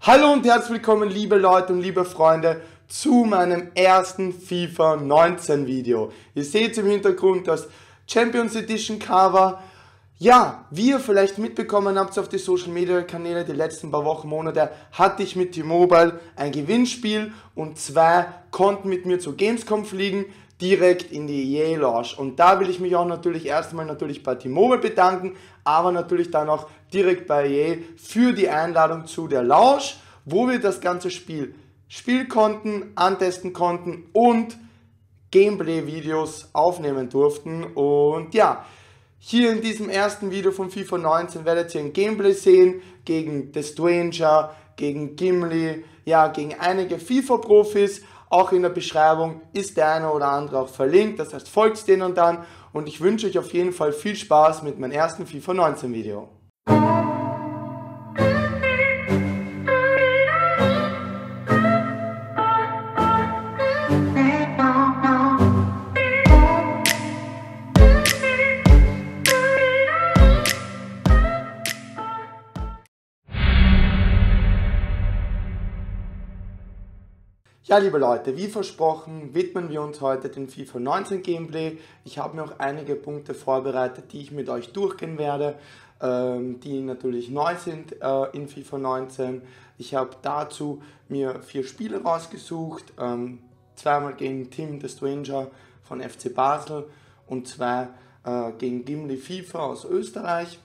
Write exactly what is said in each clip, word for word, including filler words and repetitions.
Hallo und herzlich willkommen, liebe Leute und liebe Freunde, zu meinem ersten FIFA neunzehn Video. Ihr seht im Hintergrund das Champions Edition Cover. Ja, wie ihr vielleicht mitbekommen habt auf die Social Media Kanäle die letzten paar Wochen, Monate, hatte ich mit T-Mobile ein Gewinnspiel und zwei konnten mit mir zur Gamescom fliegen, direkt in die E A Lounge. Und da will ich mich auch natürlich erstmal natürlich bei T-Mobile bedanken, aber natürlich dann auch direkt bei E A für die Einladung zu der Lounge, wo wir das ganze Spiel spielen konnten, antesten konnten und Gameplay-Videos aufnehmen durften. Und ja, hier in diesem ersten Video von FIFA neunzehn werdet ihr ein Gameplay sehen gegen The Stranger, gegen Gimli, ja, gegen einige FIFA-Profis. Auch in der Beschreibung ist der eine oder andere auch verlinkt, das heißt folgt denen dann und ich wünsche euch auf jeden Fall viel Spaß mit meinem ersten FIFA neunzehn Video. Ja, liebe Leute, wie versprochen widmen wir uns heute dem FIFA neunzehn Gameplay. Ich habe mir auch einige Punkte vorbereitet, die ich mit euch durchgehen werde, ähm, die natürlich neu sind äh, in FIFA neunzehn. Ich habe dazu mir vier Spiele rausgesucht, ähm, zweimal gegen Tim The Stranger von F C Basel und zwei äh, gegen Gimli FIFA aus Österreich.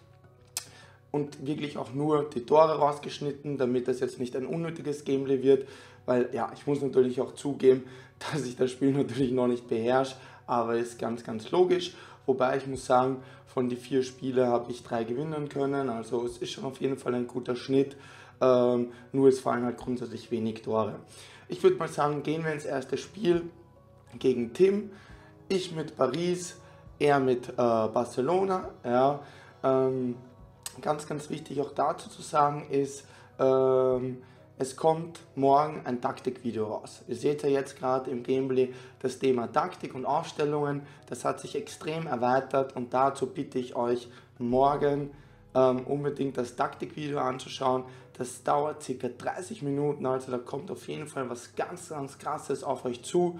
Und wirklich auch nur die Tore rausgeschnitten, damit das jetzt nicht ein unnötiges Gameplay wird, weil ja, ich muss natürlich auch zugeben, dass ich das Spiel natürlich noch nicht beherrsche, aber ist ganz, ganz logisch. Wobei ich muss sagen, von den vier Spielen habe ich drei gewinnen können, also es ist schon auf jeden Fall ein guter Schnitt, ähm, nur es fallen halt grundsätzlich wenig Tore. Ich würde mal sagen, gehen wir ins erste Spiel gegen Tim, ich mit Paris, er mit äh, Barcelona, ja, ähm, Ganz, ganz wichtig auch dazu zu sagen ist, ähm, es kommt morgen ein Taktikvideo raus. Ihr seht ja jetzt gerade im Gameplay das Thema Taktik und Aufstellungen, das hat sich extrem erweitert und dazu bitte ich euch morgen ähm, unbedingt das Taktikvideo anzuschauen. Das dauert ca. dreißig Minuten, also da kommt auf jeden Fall was ganz, ganz Krasses auf euch zu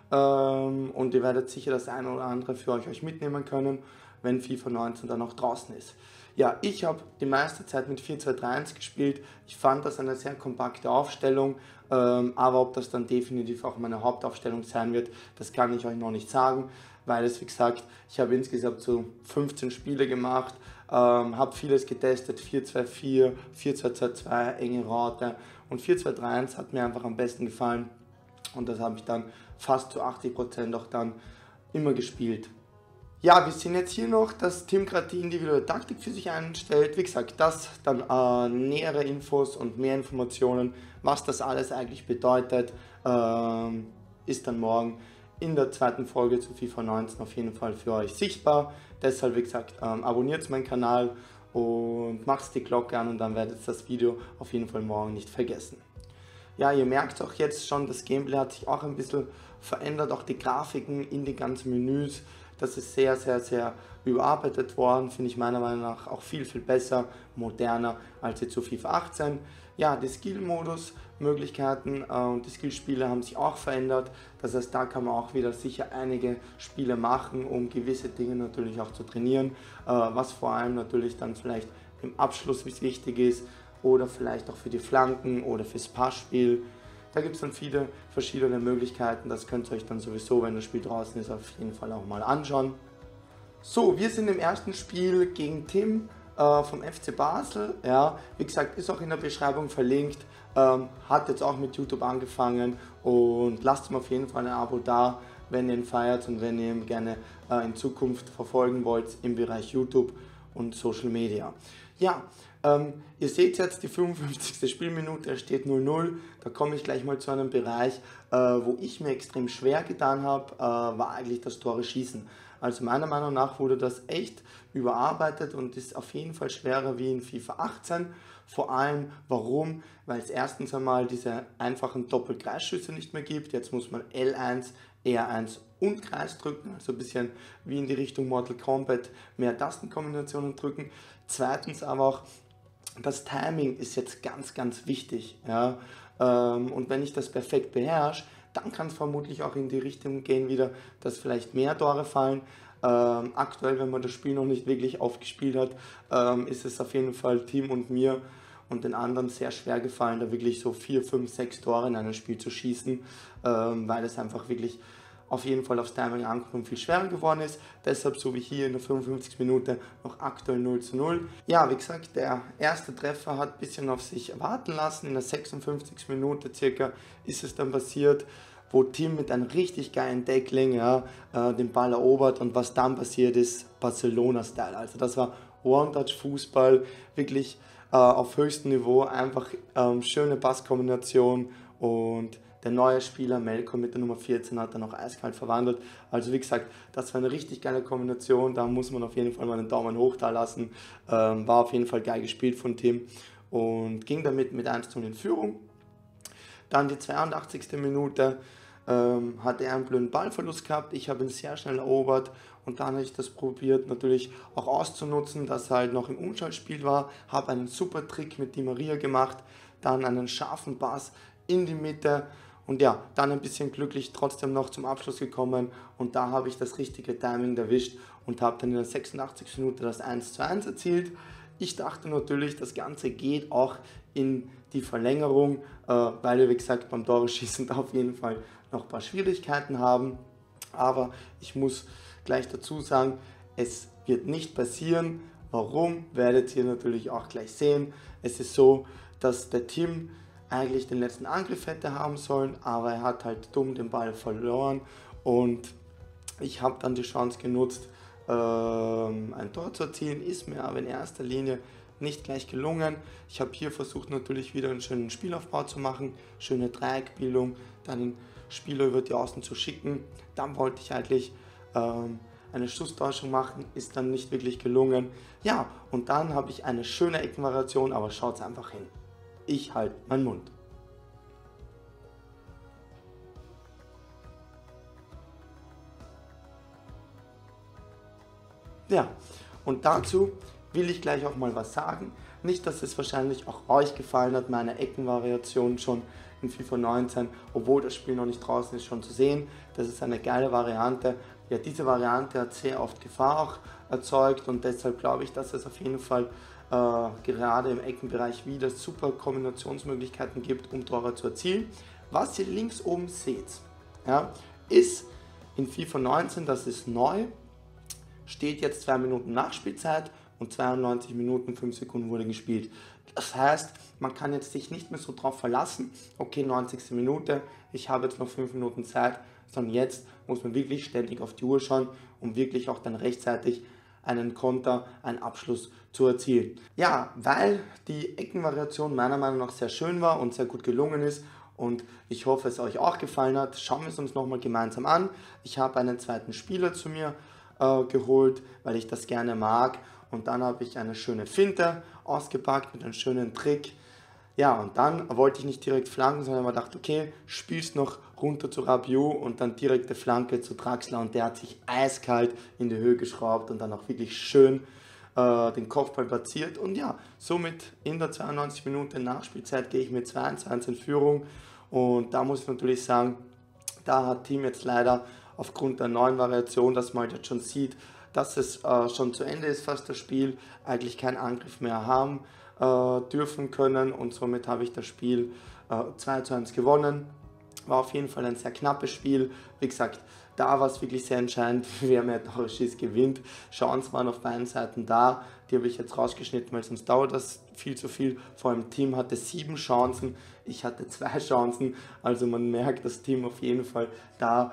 ähm, und ihr werdet sicher das eine oder andere für euch, euch mitnehmen können, wenn FIFA neunzehn dann auch draußen ist. Ja, ich habe die meiste Zeit mit vier zwei drei eins gespielt. Ich fand das eine sehr kompakte Aufstellung, ähm, aber ob das dann definitiv auch meine Hauptaufstellung sein wird, das kann ich euch noch nicht sagen, weil es, wie gesagt, ich habe insgesamt so fünfzehn Spiele gemacht, ähm, habe vieles getestet, vier zwei vier, vier zwei zwei zwei, enge Raute und vier zwei drei eins hat mir einfach am besten gefallen und das habe ich dann fast zu achtzig Prozent auch dann immer gespielt. Ja, wir sehen jetzt hier noch, dass Tim gerade die individuelle Taktik für sich einstellt. Wie gesagt, das dann äh, nähere Infos und mehr Informationen, was das alles eigentlich bedeutet, ähm, ist dann morgen in der zweiten Folge zu FIFA neunzehn auf jeden Fall für euch sichtbar. Deshalb, wie gesagt, ähm, abonniert meinen Kanal und macht die Glocke an und dann werdet ihr das Video auf jeden Fall morgen nicht vergessen. Ja, ihr merkt auch jetzt schon, das Gameplay hat sich auch ein bisschen verändert, auch die Grafiken in die ganzen Menüs. Das ist sehr, sehr, sehr überarbeitet worden, finde ich meiner Meinung nach auch viel, viel besser, moderner als jetzt zu FIFA achtzehn. Ja, die Skill-Modus, Möglichkeiten äh, und die Skillspiele haben sich auch verändert. Das heißt, da kann man auch wieder sicher einige Spiele machen, um gewisse Dinge natürlich auch zu trainieren, äh, was vor allem natürlich dann vielleicht im Abschluss wichtig ist oder vielleicht auch für die Flanken oder fürs Passspiel. Da gibt es dann viele verschiedene Möglichkeiten, das könnt ihr euch dann sowieso, wenn das Spiel draußen ist, auf jeden Fall auch mal anschauen. So, wir sind im ersten Spiel gegen Tim äh, vom F C Basel. Ja, wie gesagt, ist auch in der Beschreibung verlinkt, ähm, hat jetzt auch mit YouTube angefangen und lasst ihm auf jeden Fall ein Abo da, wenn ihr ihn feiert und wenn ihr ihn gerne äh, in Zukunft verfolgen wollt im Bereich YouTube und Social Media. Ja, ähm, ihr seht jetzt die fünfundfünfzigste Spielminute, es steht null null. Da komme ich gleich mal zu einem Bereich, äh, wo ich mir extrem schwer getan habe, äh, war eigentlich das Tore schießen. Also meiner Meinung nach wurde das echt überarbeitet und ist auf jeden Fall schwerer wie in FIFA achtzehn. Vor allem, warum? Weil es erstens einmal diese einfachen Doppel-Kreisschüsse nicht mehr gibt. Jetzt muss man L eins, R eins und Kreis drücken, also ein bisschen wie in die Richtung Mortal Kombat, mehr Tastenkombinationen drücken. Zweitens aber auch, das Timing ist jetzt ganz, ganz wichtig. Ja? Ähm, und wenn ich das perfekt beherrsche, dann kann es vermutlich auch in die Richtung gehen wieder, dass vielleicht mehr Tore fallen. Ähm, aktuell, wenn man das Spiel noch nicht wirklich aufgespielt hat, ähm, ist es auf jeden Fall Team und mir und den anderen sehr schwer gefallen, da wirklich so vier, fünf, sechs Tore in einem Spiel zu schießen, ähm, weil es einfach wirklich auf jeden Fall aufs Timing ankommt und viel schwerer geworden ist. Deshalb, so wie hier in der fünfundfünfzigsten Minute, noch aktuell null zu null. Ja, wie gesagt, der erste Treffer hat ein bisschen auf sich warten lassen. In der sechsundfünfzigsten Minute circa ist es dann passiert, wo Tim mit einem richtig geilen Tackling, ja, äh, den Ball erobert, und was dann passiert ist, Barcelona-Style. Also das war One-Touch-Fußball, wirklich äh, auf höchstem Niveau, einfach ähm, schöne Passkombination, und der neue Spieler Melko mit der Nummer vierzehn hat dann auch eiskalt verwandelt. Also wie gesagt, das war eine richtig geile Kombination, da muss man auf jeden Fall mal einen Daumen hoch da lassen. Ähm, war auf jeden Fall geil gespielt von Tim und ging damit mit eins zu null in Führung. Dann die zweiundachtzigste Minute ähm, hat er einen blöden Ballverlust gehabt, ich habe ihn sehr schnell erobert, und dann habe ich das probiert natürlich auch auszunutzen, dass er halt noch im Umschaltspiel war, habe einen super Trick mit Di Maria gemacht, dann einen scharfen Pass in die Mitte, und ja, dann ein bisschen glücklich trotzdem noch zum Abschluss gekommen, und da habe ich das richtige Timing erwischt und habe dann in der sechsundachtzigsten Minute das eins zu eins erzielt. Ich dachte natürlich, das Ganze geht auch in die Verlängerung, äh, weil wir, wie gesagt, beim Tore-Schießen auf jeden Fall noch ein paar Schwierigkeiten haben. Aber ich muss gleich dazu sagen, es wird nicht passieren. Warum, werdet ihr natürlich auch gleich sehen. Es ist so, dass der Tim eigentlich den letzten Angriff hätte haben sollen, aber er hat halt dumm den Ball verloren, und ich habe dann die Chance genutzt, ähm, ein Tor zu erzielen, ist mir aber in erster Linie nicht gleich gelungen. Ich habe hier versucht natürlich wieder einen schönen Spielaufbau zu machen, schöne Dreieckbildung, dann einen Spieler über die Außen zu schicken. Dann wollte ich eigentlich ähm, eine Schusstäuschung machen, ist dann nicht wirklich gelungen. Ja, und dann habe ich eine schöne Eckenvariation, aber schaut einfach hin. Ich halte meinen Mund. Ja, und dazu will ich gleich auch mal was sagen. Nicht, dass es wahrscheinlich auch euch gefallen hat, meine Eckenvariation schon in FIFA neunzehn, obwohl das Spiel noch nicht draußen ist, schon zu sehen. Das ist eine geile Variante. Ja, diese Variante hat sehr oft Gefahr auch erzeugt, und deshalb glaube ich, dass es auf jeden Fall äh, gerade im Eckenbereich wieder super Kombinationsmöglichkeiten gibt, um Tore zu erzielen. Was ihr links oben seht, ja, ist in FIFA neunzehn, das ist neu, steht jetzt zwei Minuten Nachspielzeit und zweiundneunzig Minuten fünf Sekunden wurde gespielt. Das heißt, man kann jetzt sich nicht mehr so drauf verlassen, okay, neunzigste Minute, ich habe jetzt noch fünf Minuten Zeit, sondern jetzt muss man wirklich ständig auf die Uhr schauen, um wirklich auch dann rechtzeitig einen Konter, einen Abschluss zu erzielen. Ja, weil die Eckenvariation meiner Meinung nach sehr schön war und sehr gut gelungen ist, und ich hoffe, es euch auch gefallen hat, schauen wir es uns nochmal gemeinsam an. Ich habe einen zweiten Spieler zu mir äh, geholt, weil ich das gerne mag, und dann habe ich eine schöne Finte ausgepackt mit einem schönen Trick. Ja, und dann wollte ich nicht direkt flanken, sondern habe gedacht, okay, spielst noch runter zu Rabiot und dann direkte Flanke zu Draxler, und der hat sich eiskalt in die Höhe geschraubt und dann auch wirklich schön äh, den Kopfball platziert, und ja, somit in der zweiundneunzigsten Minute Nachspielzeit gehe ich mit zwei zu eins in Führung, und da muss ich natürlich sagen, da hat Team jetzt leider aufgrund der neuen Variation, dass man jetzt schon sieht, dass es äh, schon zu Ende ist, fast das Spiel, eigentlich keinen Angriff mehr haben äh, dürfen können, und somit habe ich das Spiel äh, zwei zu eins gewonnen. War auf jeden Fall ein sehr knappes Spiel. Wie gesagt, da war es wirklich sehr entscheidend, wer mehr Tore schießt, gewinnt. Chancen waren auf beiden Seiten da. Die habe ich jetzt rausgeschnitten, weil sonst dauert das viel zu viel. Vor allem Team hatte sieben Chancen, ich hatte zwei Chancen. Also man merkt, das Team auf jeden Fall da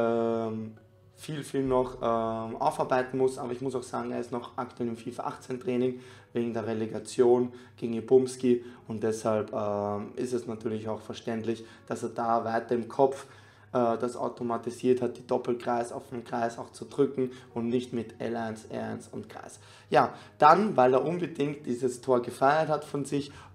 ähm, viel, viel noch ähm, aufarbeiten muss, aber ich muss auch sagen, er ist noch aktuell im FIFA achtzehn Training wegen der Relegation gegen Jebumski, und deshalb ähm, ist es natürlich auch verständlich, dass er da weiter im Kopf äh, das automatisiert hat, die Doppelkreis auf den Kreis auch zu drücken und nicht mit L eins, R eins und Kreis. Ja, dann, weil er unbedingt dieses Tor gefeiert hat von sich,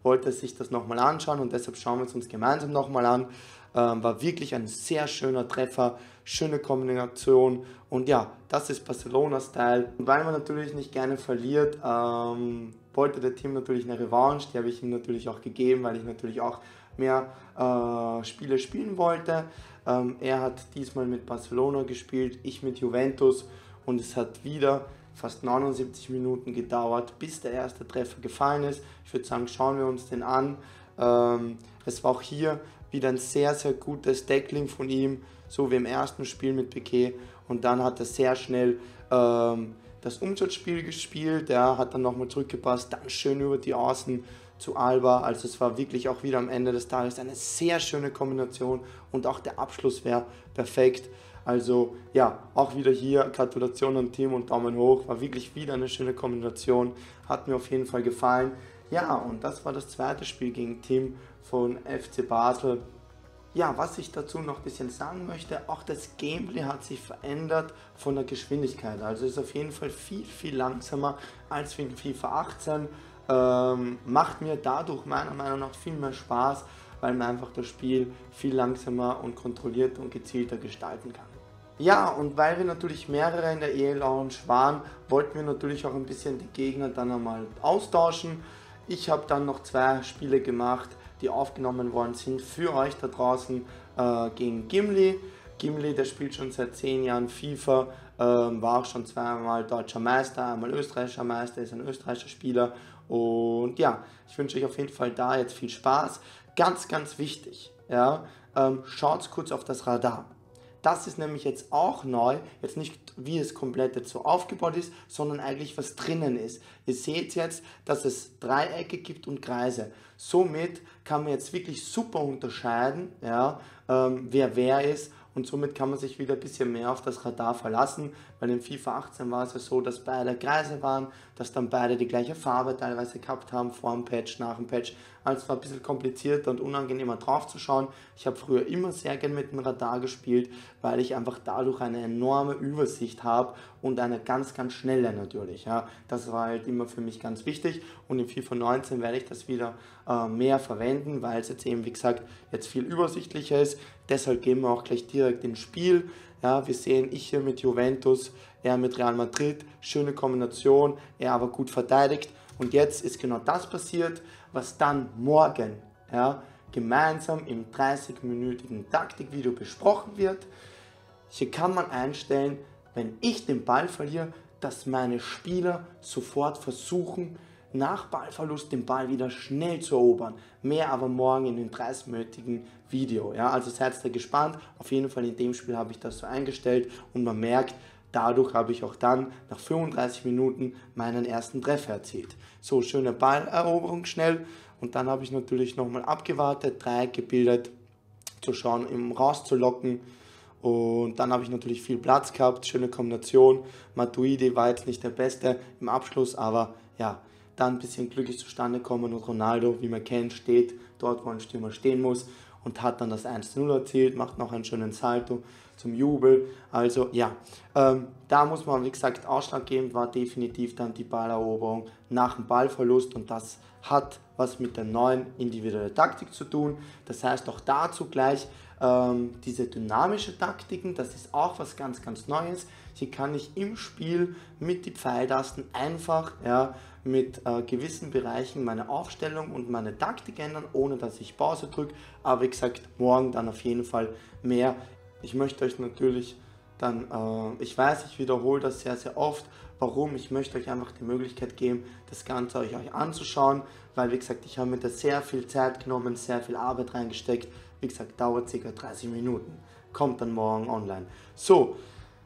wollte sich das nochmal anschauen und deshalb schauen wir es uns gemeinsam nochmal an. Ähm, war wirklich ein sehr schöner Treffer, schöne Kombination und ja, das ist Barcelona-Style. Und weil man natürlich nicht gerne verliert, ähm, wollte der Team natürlich eine Revanche, die habe ich ihm natürlich auch gegeben, weil ich natürlich auch mehr äh, Spiele spielen wollte. Ähm, er hat diesmal mit Barcelona gespielt, ich mit Juventus und es hat wieder fast neunundsiebzig Minuten gedauert, bis der erste Treffer gefallen ist. Ich würde sagen, schauen wir uns den an. Ähm, es war auch hier wieder ein sehr, sehr gutes Tackling von ihm, so wie im ersten Spiel mit Piqué. Und dann hat er sehr schnell ähm, das Umschaltspiel gespielt, er hat dann nochmal zurückgepasst, dann schön über die Außen zu Alba. Also es war wirklich auch wieder am Ende des Tages eine sehr schöne Kombination und auch der Abschluss wäre perfekt. Also ja, auch wieder hier Gratulation am Team und Daumen hoch, war wirklich wieder eine schöne Kombination, hat mir auf jeden Fall gefallen. Ja, und das war das zweite Spiel gegen Team von F C Basel. Ja, was ich dazu noch ein bisschen sagen möchte, auch das Gameplay hat sich verändert von der Geschwindigkeit. Also ist auf jeden Fall viel, viel langsamer als in FIFA achtzehn. Ähm, macht mir dadurch meiner Meinung nach viel mehr Spaß, weil man einfach das Spiel viel langsamer und kontrollierter und gezielter gestalten kann. Ja, und weil wir natürlich mehrere in der E A Lounge waren, wollten wir natürlich auch ein bisschen die Gegner dann einmal austauschen. Ich habe dann noch zwei Spiele gemacht, die aufgenommen worden sind für euch da draußen äh, gegen Gimli. Gimli, der spielt schon seit zehn Jahren FIFA, äh, war auch schon zweimal deutscher Meister, einmal österreichischer Meister, ist ein österreichischer Spieler. Und ja, ich wünsche euch auf jeden Fall da jetzt viel Spaß. Ganz, ganz wichtig, ja, ähm, schaut kurz auf das Radar. Das ist nämlich jetzt auch neu, jetzt nicht wie es komplett jetzt so aufgebaut ist, sondern eigentlich was drinnen ist. Ihr seht jetzt, dass es Dreiecke gibt und Kreise. Somit kann man jetzt wirklich super unterscheiden, ja, ähm, wer wer ist. Und somit kann man sich wieder ein bisschen mehr auf das Radar verlassen, weil in FIFA achtzehn war es ja so, dass beide Kreise waren, dass dann beide die gleiche Farbe teilweise gehabt haben, vor dem Patch, nach dem Patch. Also es war ein bisschen komplizierter und unangenehmer drauf zu schauen. Ich habe früher immer sehr gern mit dem Radar gespielt, weil ich einfach dadurch eine enorme Übersicht habe und eine ganz, ganz schnelle natürlich. Ja. Das war halt immer für mich ganz wichtig und in FIFA neunzehn werde ich das wieder äh, mehr verwenden, weil es jetzt eben, wie gesagt, jetzt viel übersichtlicher ist. Deshalb gehen wir auch gleich direkt ins Spiel. Ja, wir sehen, ich hier mit Juventus, er mit Real Madrid, schöne Kombination, er aber gut verteidigt. Und jetzt ist genau das passiert, was dann morgen ja, gemeinsam im dreißig-minütigen Taktikvideo besprochen wird. Hier kann man einstellen, wenn ich den Ball verliere, dass meine Spieler sofort versuchen, nach Ballverlust den Ball wieder schnell zu erobern. Mehr aber morgen in dem dreißig-minütigen Video. Ja, also seid da gespannt. Auf jeden Fall in dem Spiel habe ich das so eingestellt und man merkt, dadurch habe ich auch dann nach fünfunddreißig Minuten meinen ersten Treffer erzielt. So, schöne Balleroberung schnell und dann habe ich natürlich nochmal abgewartet, Dreieck gebildet, zu schauen, um rauszulocken. Und dann habe ich natürlich viel Platz gehabt, schöne Kombination. Matuidi war jetzt nicht der Beste im Abschluss, aber ja, dann ein bisschen glücklich zustande kommen und Ronaldo, wie man kennt, steht dort, wo ein Stürmer stehen muss und hat dann das eins zu null erzielt, macht noch einen schönen Salto zum Jubel. Also ja, ähm, da muss man, wie gesagt, ausschlaggebend war definitiv dann die Balleroberung nach dem Ballverlust und das hat was mit der neuen individuellen Taktik zu tun. Das heißt auch dazu gleich ähm, diese dynamische Taktiken, das ist auch was ganz, ganz Neues. Hier kann ich im Spiel mit den Pfeiltasten einfach ja, mit äh, gewissen Bereichen meine Aufstellung und meine Taktik ändern, ohne dass ich Pause drücke. Aber wie gesagt, morgen dann auf jeden Fall mehr. Ich möchte euch natürlich dann, äh, ich weiß, ich wiederhole das sehr, sehr oft. Warum? Ich möchte euch einfach die Möglichkeit geben, das Ganze euch, euch anzuschauen, weil wie gesagt, ich habe mir da sehr viel Zeit genommen, sehr viel Arbeit reingesteckt. Wie gesagt, dauert ca. dreißig Minuten. Kommt dann morgen online. So,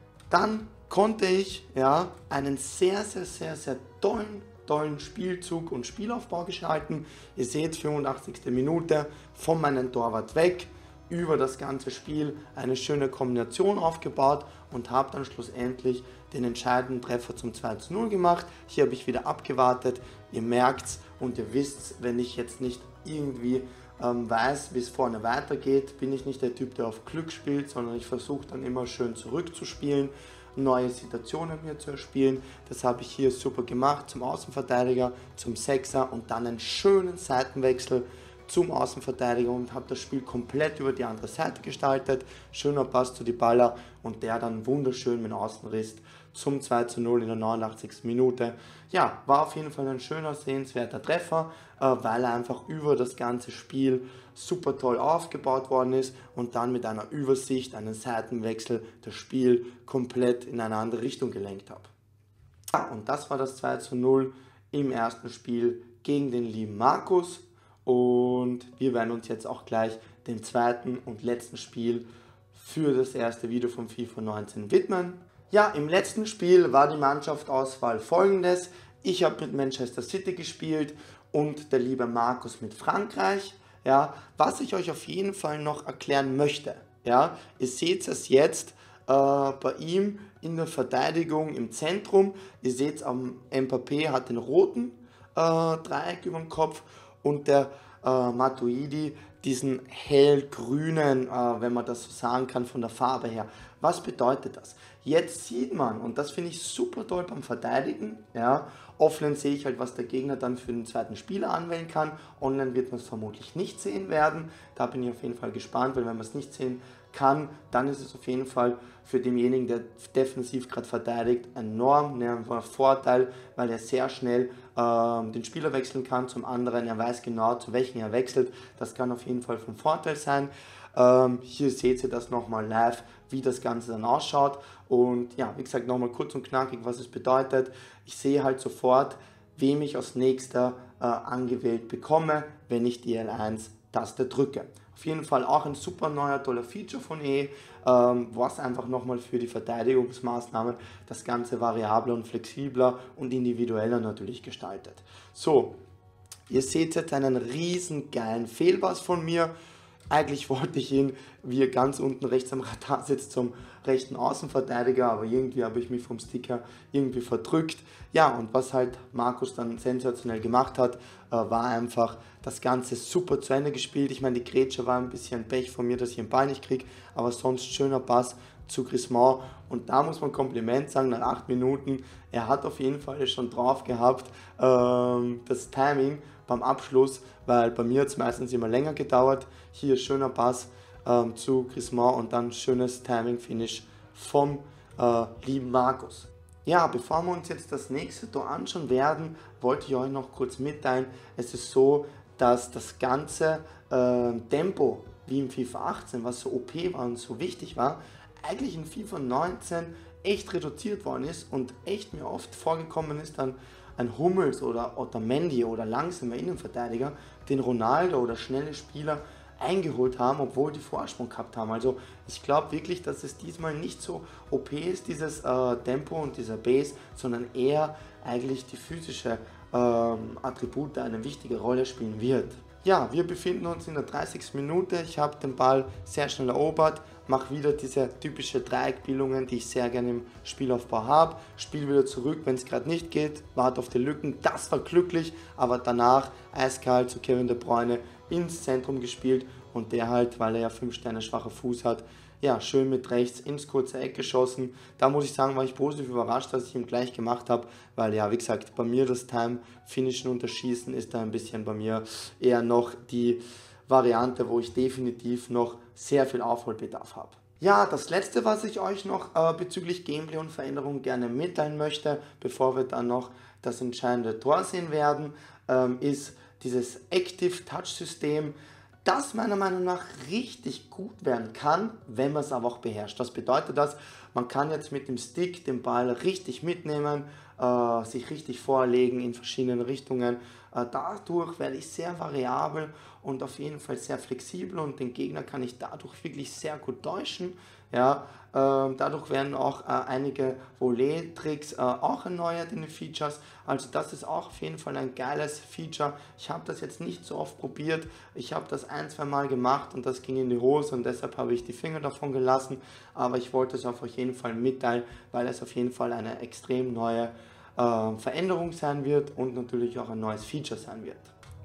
dann konnte ich ja, einen sehr, sehr, sehr, sehr tollen, tollen Spielzug und Spielaufbau gestalten. Ihr seht, fünfundachtzigste Minute von meinem Torwart weg, über das ganze Spiel eine schöne Kombination aufgebaut und habe dann schlussendlich den entscheidenden Treffer zum zwei zu null gemacht. Hier habe ich wieder abgewartet. Ihr merkt's und ihr wisst, wenn ich jetzt nicht irgendwie ähm, weiß, wie es vorne weitergeht, bin ich nicht der Typ, der auf Glück spielt, sondern ich versuche dann immer schön zurückzuspielen. neue Situationen mir zu erspielen. Das habe ich hier super gemacht, zum Außenverteidiger, zum Sechser und dann einen schönen Seitenwechsel zum Außenverteidiger und habe das Spiel komplett über die andere Seite gestaltet. Schöner Pass zu Dybala und der dann wunderschön mit Außenriss zum zwei zu null in der neunundachtzigsten Minute. Ja, war auf jeden Fall ein schöner, sehenswerter Treffer, äh, weil er einfach über das ganze Spiel super toll aufgebaut worden ist und dann mit einer Übersicht, einem Seitenwechsel das Spiel komplett in eine andere Richtung gelenkt habe. Ja, und das war das zwei zu null im ersten Spiel gegen den lieben Markus. Und wir werden uns jetzt auch gleich dem zweiten und letzten Spiel für das erste Video von FIFA neunzehn widmen. Ja, im letzten Spiel war die Mannschaftsauswahl folgendes. Ich habe mit Manchester City gespielt und der liebe Markus mit Frankreich. Ja, was ich euch auf jeden Fall noch erklären möchte. Ja, ihr seht es jetzt äh, bei ihm in der Verteidigung im Zentrum. Ihr seht, am Mbappé hat den roten äh, Dreieck über dem Kopf und der äh, Matuidi diesen hellgrünen, äh, wenn man das so sagen kann, von der Farbe her. Was bedeutet das? Jetzt sieht man, und das finde ich super toll beim Verteidigen, ja, offline sehe ich halt, was der Gegner dann für den zweiten Spieler anwählen kann, online wird man es vermutlich nicht sehen werden, da bin ich auf jeden Fall gespannt, weil wenn man es nicht sehen kann, dann ist es auf jeden Fall für denjenigen, der defensiv gerade verteidigt, enorm ein Vorteil, weil er sehr schnell äh, den Spieler wechseln kann zum anderen, er weiß genau, zu welchem er wechselt, das kann auf jeden Fall von Vorteil sein. Ähm, hier seht ihr das nochmal live, wie das Ganze dann ausschaut und ja, wie gesagt, nochmal kurz und knackig, was es bedeutet. Ich sehe halt sofort, wem ich als nächster äh, angewählt bekomme, wenn ich die L eins Taste drücke. Auf jeden Fall auch ein super neuer, toller Feature von E A, ähm, was einfach nochmal für die Verteidigungsmaßnahmen das Ganze variabler und flexibler und individueller natürlich gestaltet. So, ihr seht jetzt einen riesen geilen Fehlpass von mir. Eigentlich wollte ich ihn, wie er ganz unten rechts am Radar sitzt, zum rechten Außenverteidiger, aber irgendwie habe ich mich vom Sticker irgendwie verdrückt. Ja, und was halt Markus dann sensationell gemacht hat, äh, war einfach das Ganze super zu Ende gespielt. Ich meine, die Grätsche war ein bisschen Pech von mir, dass ich den Ball nicht kriege, aber sonst schöner Pass zu Griezmann. Und da muss man Kompliment sagen, nach acht Minuten, er hat auf jeden Fall schon drauf gehabt, ähm, das Timing beim Abschluss, weil bei mir hat es meistens immer länger gedauert. Hier schöner Pass ähm, zu Griezmann und dann schönes Timing-Finish vom äh, lieben Markus. Ja, bevor wir uns jetzt das nächste Tor anschauen werden, wollte ich euch noch kurz mitteilen, es ist so, dass das ganze äh, Tempo, wie im FIFA achtzehn, was so O P war und so wichtig war, eigentlich in FIFA neunzehn echt reduziert worden ist und echt mir oft vorgekommen ist, dann ein Hummels oder Otamendi oder langsamer Innenverteidiger den Ronaldo oder schnelle Spieler eingeholt haben, obwohl die Vorsprung gehabt haben. Also ich glaube wirklich, dass es diesmal nicht so O P ist, dieses äh, Tempo und dieser Base, sondern eher eigentlich die physische ähm, Attribute eine wichtige Rolle spielen wird. Ja, wir befinden uns in der dreißigsten Minute. Ich habe den Ball sehr schnell erobert, mache wieder diese typische Dreieckbildungen, die ich sehr gerne im Spielaufbau habe. Spiele wieder zurück, wenn es gerade nicht geht, warte auf die Lücken. Das war glücklich, aber danach eiskalt zu Kevin De Bruyne ins Zentrum gespielt und der halt, weil er ja fünf Sterne schwacher Fuß hat, ja, schön mit rechts ins kurze Eck geschossen. Da muss ich sagen, war ich positiv überrascht, dass ich ihn gleich gemacht habe, weil ja, wie gesagt, bei mir das Time-Finishen und das Schießen ist da ein bisschen bei mir eher noch die Variante, wo ich definitiv noch sehr viel Aufholbedarf habe. Ja, das letzte, was ich euch noch äh, bezüglich Gameplay und Veränderungen gerne mitteilen möchte, bevor wir dann noch das entscheidende Tor sehen werden, ähm, ist dieses Active Touch System, das meiner Meinung nach richtig gut werden kann, wenn man es aber auch beherrscht. Was bedeutet das? Man kann jetzt mit dem Stick den Ball richtig mitnehmen, äh, sich richtig vorlegen in verschiedenen Richtungen. Äh, dadurch werde ich sehr variabel und auf jeden Fall sehr flexibel und den Gegner kann ich dadurch wirklich sehr gut täuschen. Ja, äh, dadurch werden auch äh, einige Volley-Tricks äh, auch erneuert in den Features. Also das ist auch auf jeden Fall ein geiles Feature. Ich habe das jetzt nicht so oft probiert. Ich habe das ein, zwei Mal gemacht und das ging in die Hose und deshalb habe ich die Finger davon gelassen. Aber ich wollte es auf jeden Fall mitteilen, weil es auf jeden Fall eine extrem neue äh, Veränderung sein wird und natürlich auch ein neues Feature sein wird.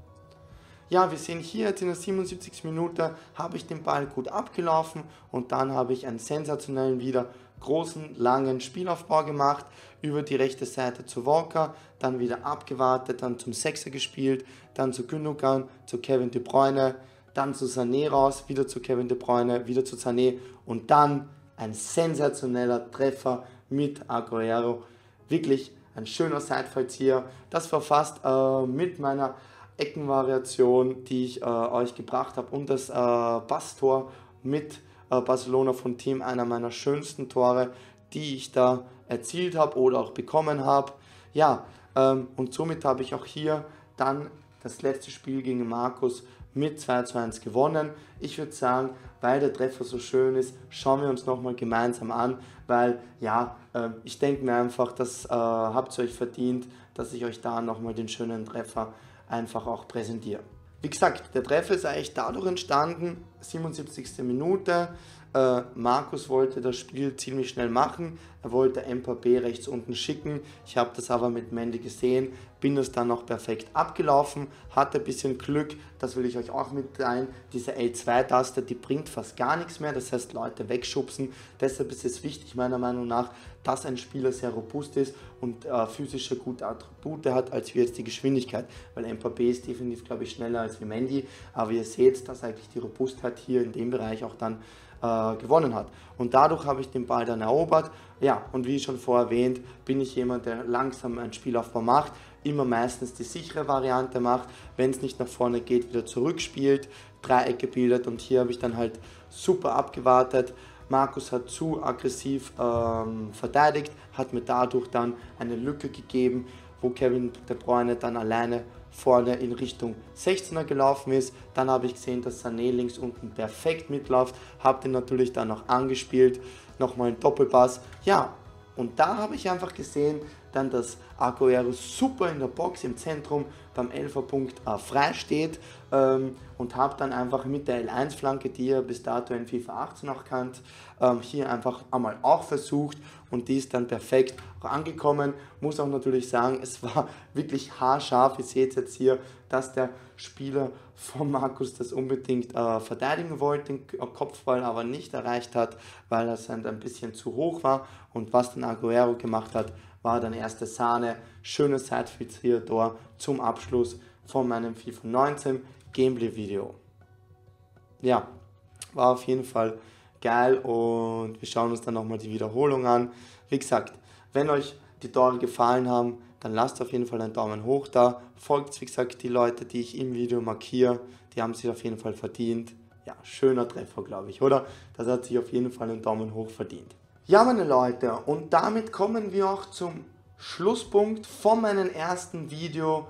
Ja, wir sehen hier jetzt in der siebenundsiebzigsten Minute habe ich den Ball gut abgelaufen und dann habe ich einen sensationellen wieder großen, langen Spielaufbau gemacht, über die rechte Seite zu Walker, dann wieder abgewartet, dann zum Sechser gespielt, dann zu Gündogan, zu Kevin De Bruyne, dann zu Sané raus, wieder zu Kevin De Bruyne, wieder zu Sané und dann ein sensationeller Treffer mit Aguero. Wirklich ein schöner Seitfallzieher. Das war fast äh, mit meiner Eckenvariation, die ich äh, euch gebracht habe, und das äh, Passtor mit äh, Barcelona von Team, einer meiner schönsten Tore, die ich da erzielt habe oder auch bekommen habe. Ja, ähm, und somit habe ich auch hier dann das letzte Spiel gegen Markus mit zwei zu eins gewonnen. Ich würde sagen, weil der Treffer so schön ist, schauen wir uns nochmal gemeinsam an, weil ja, äh, ich denke mir einfach, das äh, habt ihr euch verdient, dass ich euch da nochmal den schönen Treffer einfach auch präsentiere. Wie gesagt, der Treffer ist eigentlich dadurch entstanden, siebenundsiebzigste Minute, äh, Markus wollte das Spiel ziemlich schnell machen, er wollte Mbappé rechts unten schicken, ich habe das aber mit Mendy gesehen, bin das dann noch perfekt abgelaufen, hatte ein bisschen Glück, das will ich euch auch mitteilen, diese L zwei Taste, die bringt fast gar nichts mehr, das heißt Leute wegschubsen, deshalb ist es wichtig meiner Meinung nach, dass ein Spieler sehr robust ist und äh, physische gute Attribute hat, als wie jetzt die Geschwindigkeit, weil Mbappé ist definitiv, glaube ich, schneller als wie Mendy, aber ihr seht, dass eigentlich die Robustheit hier in dem Bereich auch dann äh, gewonnen hat. Und dadurch habe ich den Ball dann erobert, ja, und wie schon vorher erwähnt, bin ich jemand, der langsam einen Spielaufbau macht, immer meistens die sichere Variante macht, wenn es nicht nach vorne geht, wieder zurückspielt, Dreiecke bildet, und hier habe ich dann halt super abgewartet. Markus hat zu aggressiv ähm, verteidigt, hat mir dadurch dann eine Lücke gegeben, wo Kevin De Bruyne dann alleine vorne in Richtung sechzehner gelaufen ist. Dann habe ich gesehen, dass Sané links unten perfekt mitläuft, habe den natürlich dann noch angespielt, nochmal ein Doppelpass. Ja, und da habe ich einfach gesehen, dann, dass Aguero super in der Box im Zentrum beim Elferpunkt äh, frei steht, ähm, und habe dann einfach mit der L eins Flanke, die ihr bis dato in FIFA achtzehn auch kannt, ähm, hier einfach einmal auch versucht, und die ist dann perfekt auch angekommen. Muss auch natürlich sagen, es war wirklich haarscharf, ihr seht jetzt hier, dass der Spieler von Markus das unbedingt äh, verteidigen wollte, den Kopfball aber nicht erreicht hat, weil das ein bisschen zu hoch war, und was dann Aguero gemacht hat, war dann erste Sahne, schönes Seitfallzieher-Tor zum Abschluss von meinem FIFA neunzehn Gameplay Video. Ja, war auf jeden Fall geil, und wir schauen uns dann nochmal die Wiederholung an. Wie gesagt, wenn euch die Tore gefallen haben, dann lasst auf jeden Fall einen Daumen hoch da. Folgt, wie gesagt, die Leute, die ich im Video markiere, die haben sich auf jeden Fall verdient. Ja, schöner Treffer, glaube ich, oder? Das hat sich auf jeden Fall einen Daumen hoch verdient. Ja, meine Leute, und damit kommen wir auch zum Schlusspunkt von meinem ersten Video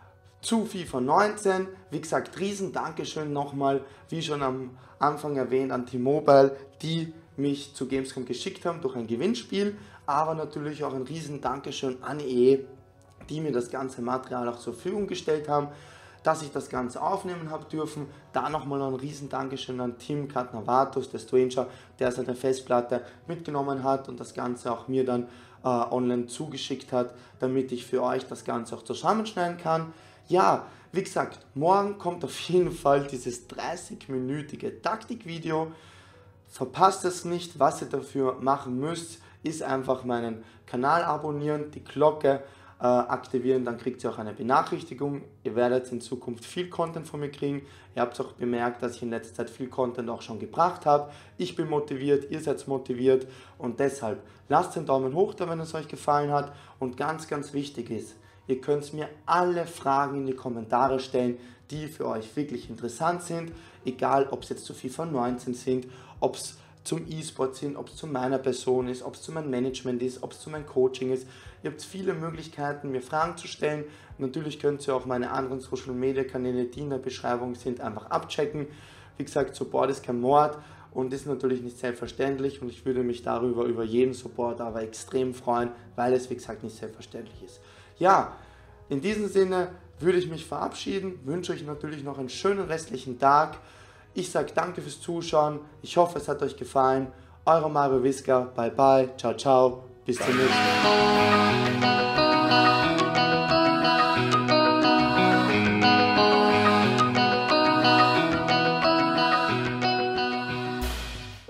zu FIFA neunzehn. Wie gesagt, riesen Dankeschön nochmal, wie schon am Anfang erwähnt, an T-Mobile, die mich zu Gamescom geschickt haben durch ein Gewinnspiel, aber natürlich auch ein riesen Dankeschön an E A, die mir das ganze Material auch zur Verfügung gestellt haben, dass ich das Ganze aufnehmen habe dürfen. Da nochmal ein riesen Dankeschön an Tim Katnavatos, der Stranger, der seine Festplatte mitgenommen hat und das Ganze auch mir dann äh, online zugeschickt hat, damit ich für euch das Ganze auch zusammenschneiden kann. Ja, wie gesagt, morgen kommt auf jeden Fall dieses dreißig-minütige Taktikvideo. Verpasst es nicht. Was ihr dafür machen müsst, ist einfach meinen Kanal abonnieren, die Glocke äh, aktivieren, dann kriegt ihr auch eine Benachrichtigung. Ihr werdet in Zukunft viel Content von mir kriegen. Ihr habt auch bemerkt, dass ich in letzter Zeit viel Content auch schon gebracht habe. Ich bin motiviert, ihr seid motiviert, und deshalb lasst den Daumen hoch da, wenn es euch gefallen hat, und ganz, ganz wichtig ist, ihr könnt mir alle Fragen in die Kommentare stellen, die für euch wirklich interessant sind, egal ob es jetzt zu FIFA neunzehn sind, ob es zum E-Sport sind, ob es zu meiner Person ist, ob es zu meinem Management ist, ob es zu meinem Coaching ist. Ihr habt viele Möglichkeiten, mir Fragen zu stellen. Natürlich könnt ihr auch meine anderen Social Media Kanäle, die in der Beschreibung sind, einfach abchecken. Wie gesagt, Support ist kein Mord und ist natürlich nicht selbstverständlich, und ich würde mich darüber, über jeden Support aber extrem freuen, weil es, wie gesagt, nicht selbstverständlich ist. Ja, in diesem Sinne würde ich mich verabschieden, wünsche euch natürlich noch einen schönen restlichen Tag. Ich sage danke fürs Zuschauen, ich hoffe, es hat euch gefallen. Euer Mario Wiska, bye bye, ciao ciao, bis zum nächsten Mal.